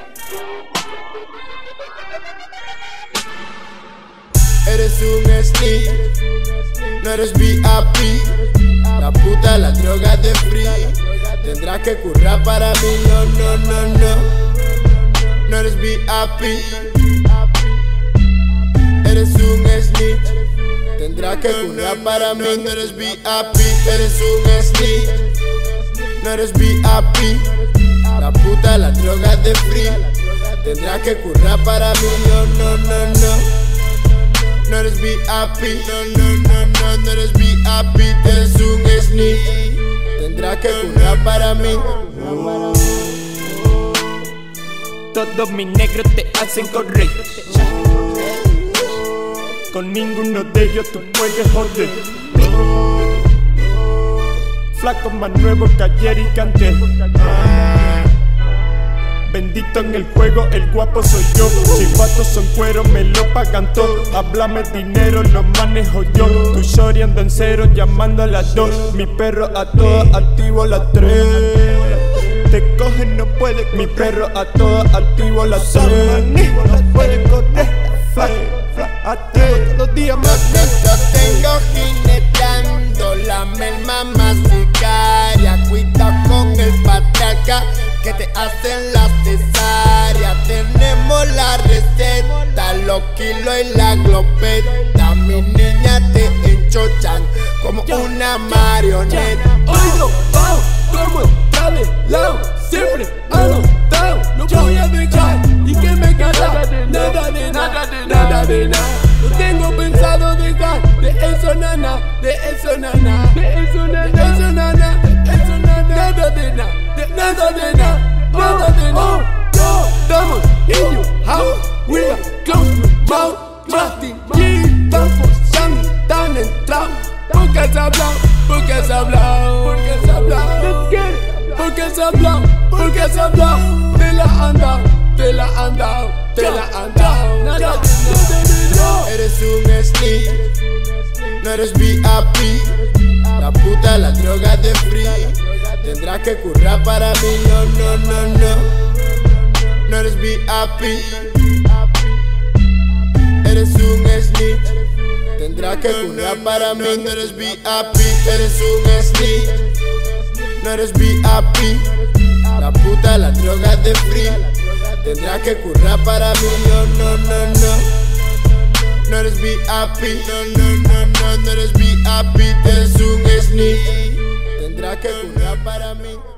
Eres un sneak, no eres VIP. La puta, la droga de free. Tendrás que currar para mí, no. No eres VIP. Eres un sneak, tendrás que currar para mí, no eres VIP. Eres un sneak, no eres VIP. La puta, la droga de free. Tendrás que currar para mí, no. No eres VIP, no eres VIP. Eres un sneak, tendrás que currar para mí. Todos mis negros te hacen correr. Con ninguno de ellos tú puedes joder. Flaco más nuevo que ayer y canté. Bendito en el juego, el guapo soy yo. Chivatos son cuero, me lo pagan todo. Háblame dinero, lo manejo yo. Tu shorty ando en cero, llamando a las 2. Mi perro a todas, activo a las 3. Te cogen, no puede. Mi perro a todas, activo a las 3. No pueden correr, activo todos los días más. Yo tengo jineteando la merma más sicaria. Cuida con el patraca que te hacen la cesárea. Tenemos la receta, los kilos y la glopeta. Mi niña te enchochan como una marioneta. Oigo, como está de lado, siempre anotado. No voy a dejar y que me cala. Nada de nada. No tengo pensado dejar de eso nana, nada de nada. Estamos in your house, we are close to mouth. Justin G, estamos tan entrado. Porque has hablado. Te la han dado. Eres un sneak, no eres VIP. La puta, la droga de free. Tendrás que currar para mí, no eres VIP. Eres un sneak, tendrás que currar para mí, no eres VIP. Eres un sneak, no eres VIP. La puta, la droga de free. Tendrás que currar para mí, no eres VIP. No eres VIP. Eres un sneak, tendrás que currar para mí.